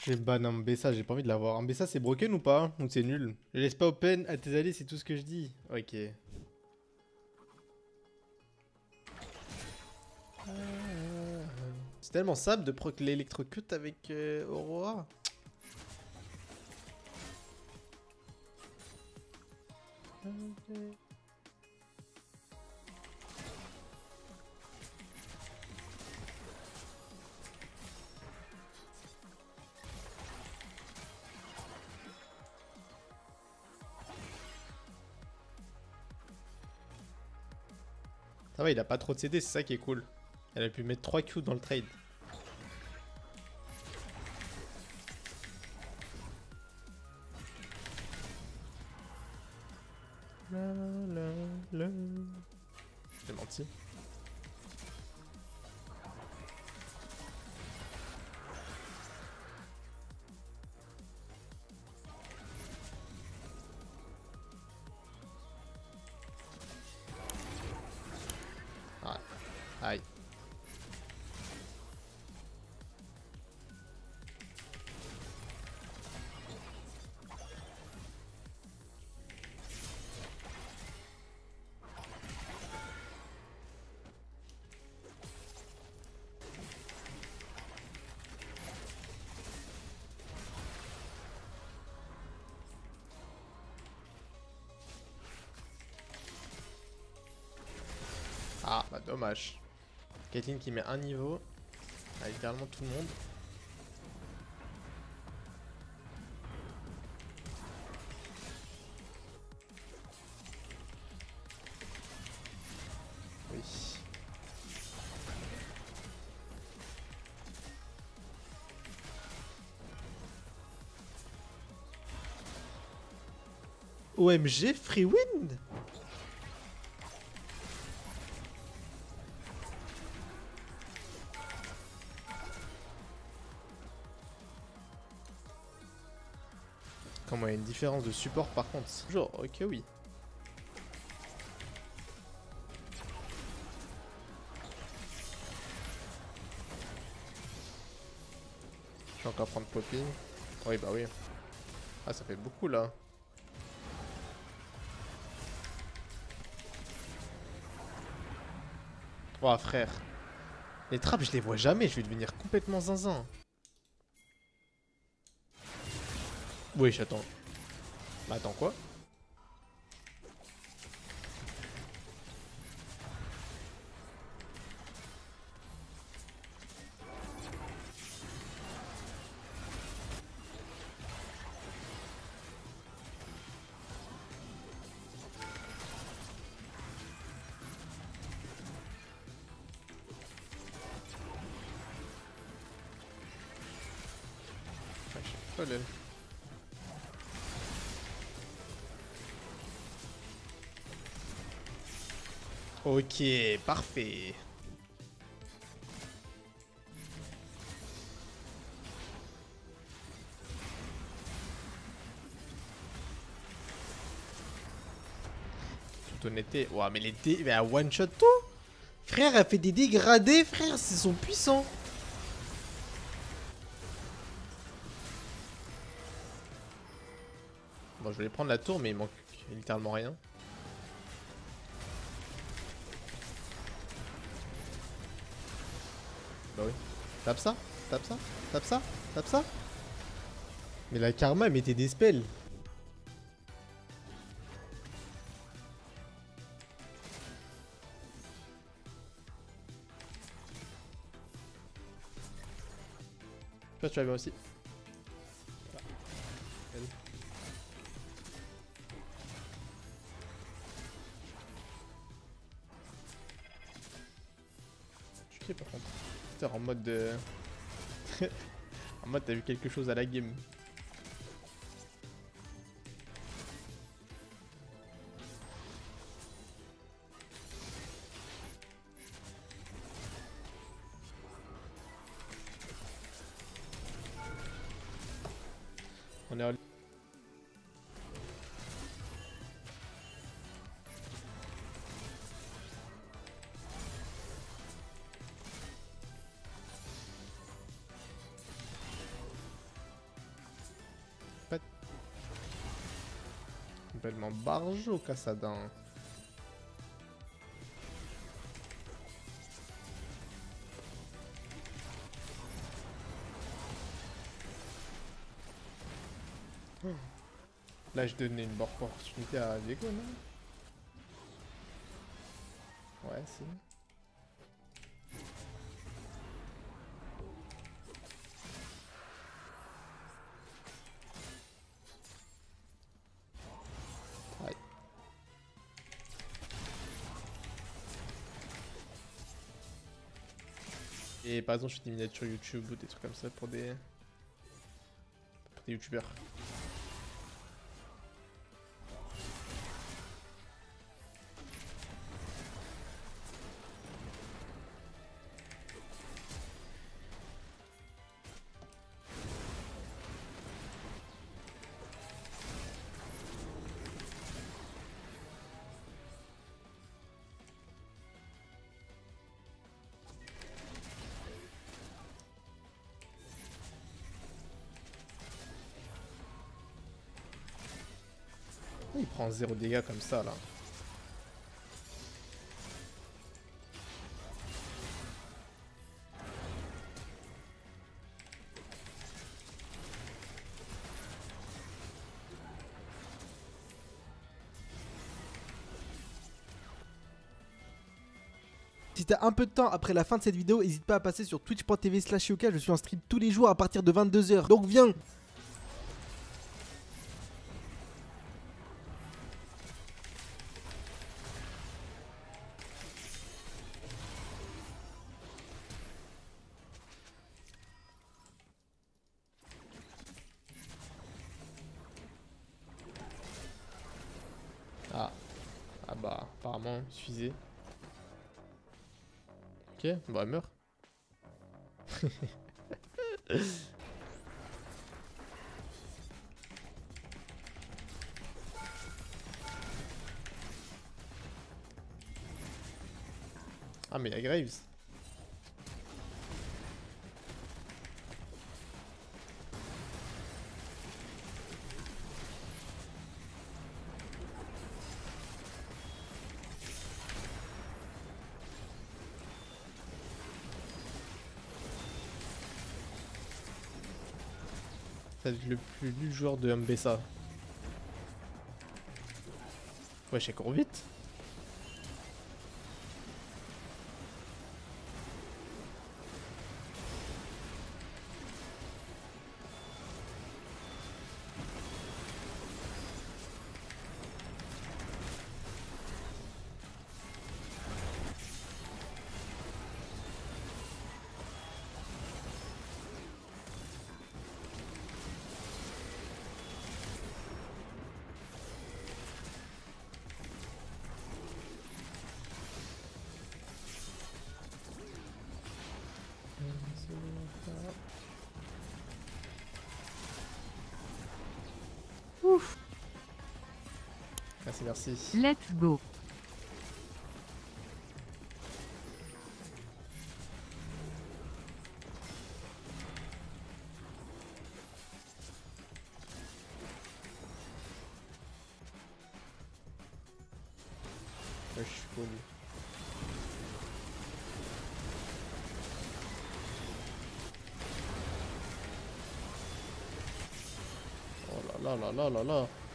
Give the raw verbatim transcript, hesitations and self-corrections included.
Je vais ban un Mbessa, j'ai pas envie de l'avoir. Un Mbessa c'est broken ou pas? Ou c'est nul? Je laisse pas open à tes alliés, c'est tout ce que je dis. Ok. C'est tellement simple de proc l'électrocute avec euh, Aurora. Ça va, il a pas trop de C D, c'est ça qui est cool. Elle a pu mettre trois Q dans le trade. La, la, la. J'ai menti. Ah. Aïe. Ah, bah dommage. Caitlyn qui met un niveau. Ah, littéralement tout le monde. Oui. O M G, free win. Comment il y a une différence de support par contre. Toujours, ok oui. Je vais encore prendre Poppy. Oui bah oui. Ah ça fait beaucoup là. Oh frère. Les trappes je les vois jamais, je vais devenir complètement zinzin. Oui j'attends. Bah attends quoi? Ah, je sais pas là. Ok, parfait. Toute honnêteté. Ouah, mais les dés. Mais à one shot tout. Frère, elle fait des dégradés, frère. Ils sont puissants. Bon, je vais prendre la tour, mais il manque littéralement rien. Bah oui. Tape ça, tape ça, tape ça, tape ça. Mais la karma, elle mettait des spells. Je sais pas si tu vas bien aussi. Voilà. Je suis par contre. Putain, en mode de... en mode t'as vu quelque chose à la game. On est en... Complètement barjo, Kassadin. Oh. Là, je donnais une bonne opportunité à Diego, non? Ouais, si. Aïe. Et par exemple, je fais des miniatures YouTube ou des trucs comme ça pour des, pour des youtubeurs. Il prend zéro dégâts comme ça là. Si t'as un peu de temps après la fin de cette vidéo, n'hésite pas à passer sur twitch point tv slash yoka, je suis en stream tous les jours à partir de vingt-deux heures. Donc viens. Ah. Ah bah, apparemment, il suffisait. Ok, bah elle meurt. Ah mais il y a Graves. Ça va être le plus nul joueur de M B S A. Ouais, j'ai cours vite. Ouf. Merci, merci. Let's go. Ouais, je suis cool. Oh là là là là là là.